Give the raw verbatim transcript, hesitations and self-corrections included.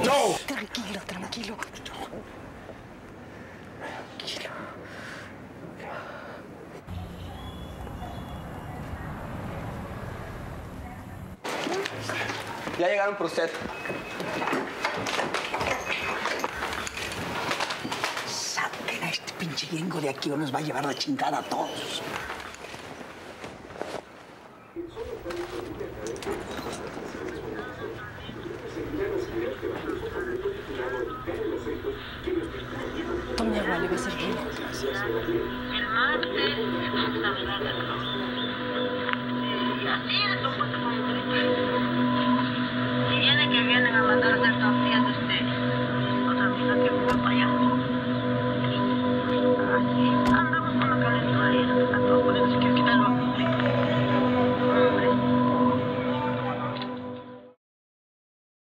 ¡No! Tranquilo, tranquilo. Tranquilo. Ya llegaron por usted. Saquen a este pinche gringo de aquí o nos va a llevar la chingada a todos. Tome agua, le va a servir. El martes,